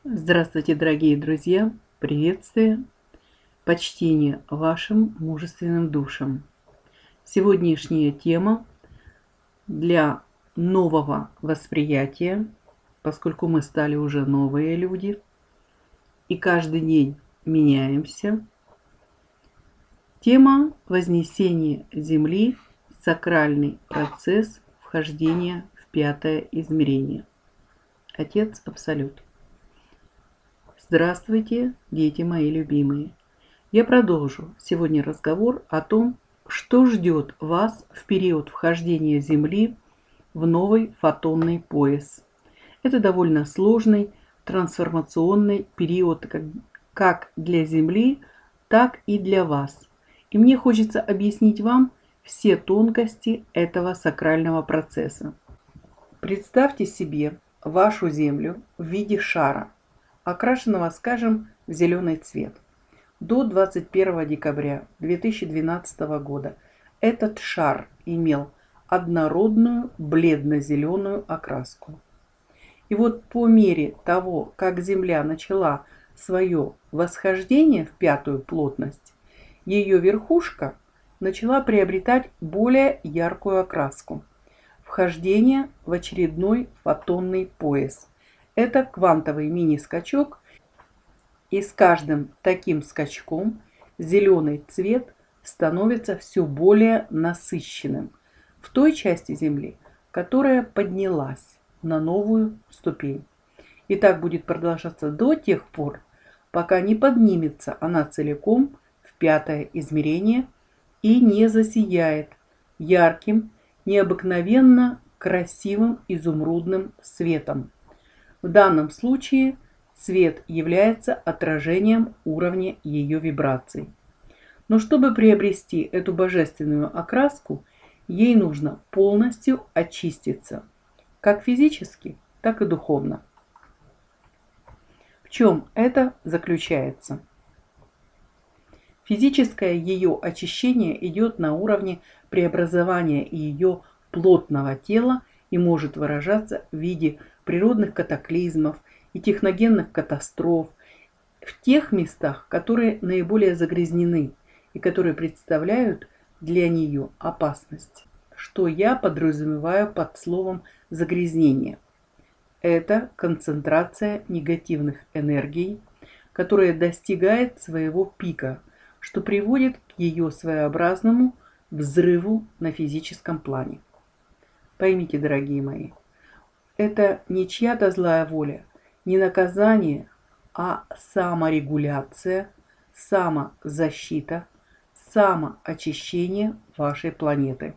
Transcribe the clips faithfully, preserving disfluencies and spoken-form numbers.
Здравствуйте, дорогие друзья! Приветствие, почтение вашим мужественным душам. Сегодняшняя тема для нового восприятия, поскольку мы стали уже новые люди и каждый день меняемся. Тема вознесения Земли, сакральный процесс вхождения в пятое измерение. Отец Абсолют. Здравствуйте, дети мои любимые! Я продолжу сегодня разговор о том, что ждет вас в период вхождения Земли в новый фотонный пояс. Это довольно сложный трансформационный период как для Земли, так и для вас. И мне хочется объяснить вам все тонкости этого сакрального процесса. Представьте себе вашу Землю в виде шара, окрашенного, скажем, в зеленый цвет. До двадцать первого декабря две тысячи двенадцатого года этот шар имел однородную бледно-зеленую окраску. И вот по мере того, как Земля начала свое восхождение в пятую плотность, ее верхушка начала приобретать более яркую окраску. Вхождение в очередной фотонный пояс. Это квантовый мини-скачок, и с каждым таким скачком зеленый цвет становится все более насыщенным в той части Земли, которая поднялась на новую ступень. И так будет продолжаться до тех пор, пока не поднимется она целиком в пятое измерение и не засияет ярким, необыкновенно красивым изумрудным светом. В данном случае цвет является отражением уровня ее вибраций. Но чтобы приобрести эту божественную окраску, ей нужно полностью очиститься, как физически, так и духовно. В чем это заключается? Физическое ее очищение идет на уровне преобразования ее плотного тела и может выражаться в виде природных катаклизмов и техногенных катастроф в тех местах, которые наиболее загрязнены и которые представляют для нее опасность. Что я подразумеваю под словом загрязнение? Это концентрация негативных энергий, которая достигает своего пика, что приводит к ее своеобразному взрыву на физическом плане. Поймите, дорогие мои, это не чья-то злая воля, не наказание, а саморегуляция, самозащита, самоочищение вашей планеты.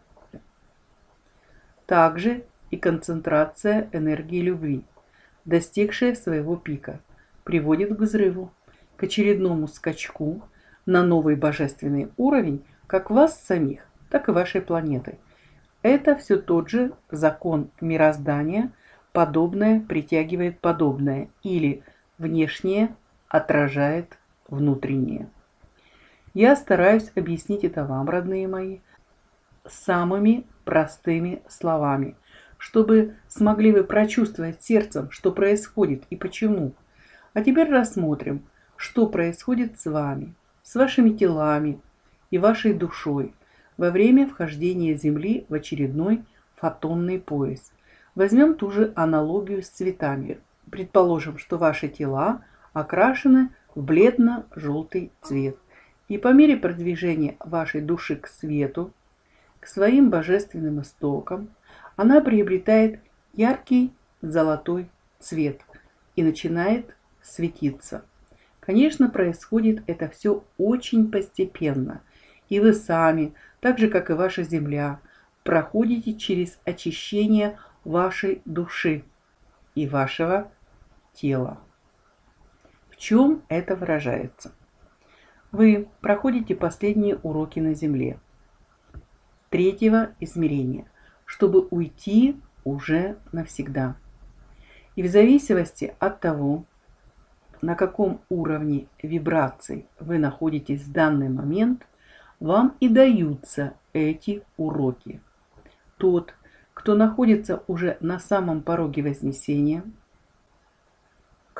Также и концентрация энергии любви, достигшая своего пика, приводит к взрыву, к очередному скачку на новый божественный уровень как вас самих, так и вашей планеты. Это все тот же закон мироздания, подобное притягивает подобное, или внешнее отражает внутреннее. Я стараюсь объяснить это вам, родные мои, самыми простыми словами, чтобы смогли вы прочувствовать сердцем, что происходит и почему. А теперь рассмотрим, что происходит с вами, с вашими телами и вашей душой во время вхождения Земли в очередной фотонный пояс. Возьмем ту же аналогию с цветами. Предположим, что ваши тела окрашены в бледно-желтый цвет. И по мере продвижения вашей души к свету, к своим божественным истокам, она приобретает яркий золотой цвет и начинает светиться. Конечно, происходит это все очень постепенно, и вы сами, так же как и ваша Земля, проходите через очищение вашей души и вашего тела. В чем это выражается? Вы проходите последние уроки на Земле третьего измерения, чтобы уйти уже навсегда. И в зависимости от того, на каком уровне вибраций вы находитесь в данный момент, вам и даются эти уроки. Тот, кто находится уже на самом пороге вознесения,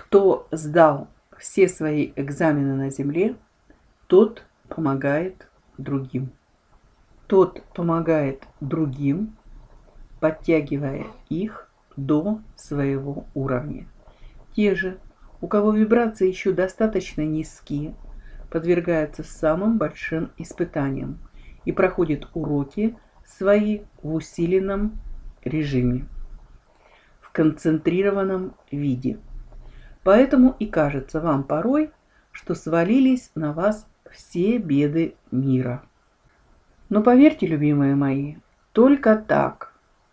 Кто сдал все свои экзамены на Земле, тот помогает другим. Тот помогает другим, подтягивая их до своего уровня. Те же, у кого вибрации еще достаточно низкие, подвергаются самым большим испытаниям и проходят уроки свои в усиленном режиме, в концентрированном виде. Поэтому и кажется вам порой, что свалились на вас все беды мира. Но поверьте, любимые мои, только так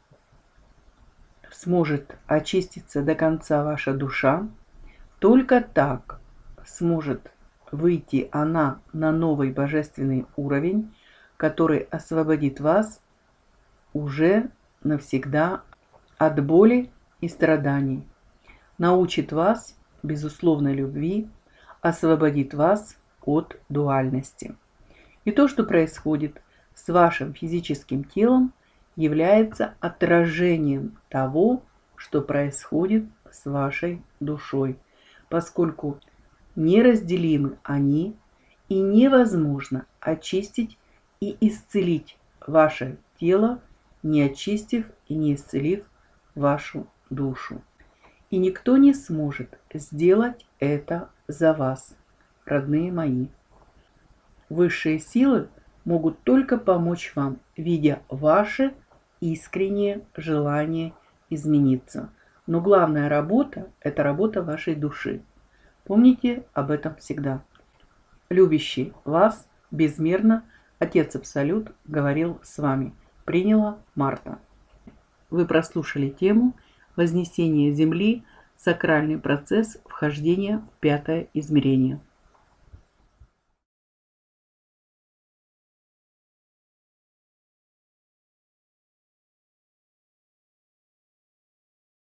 сможет очиститься до конца ваша душа, только так сможет выйти она на новый божественный уровень, который освободит вас уже навсегда от боли и страданий, научит вас безусловной любви, освободит вас от дуальности. И то, что происходит с вашим физическим телом, является отражением того, что происходит с вашей душой, поскольку неразделимы они и невозможно очистить и исцелить ваше тело, не очистив и не исцелив вашу душу. И никто не сможет сделать это за вас, родные мои. Высшие силы могут только помочь вам, видя ваше искреннее желание измениться. Но главная работа – это работа вашей души. Помните об этом всегда. Любящий вас безмерно Отец Абсолют говорил с вами. Приняла Марта. Вы прослушали тему «Вознесение Земли. Сакральный процесс вхождения в пятое измерение».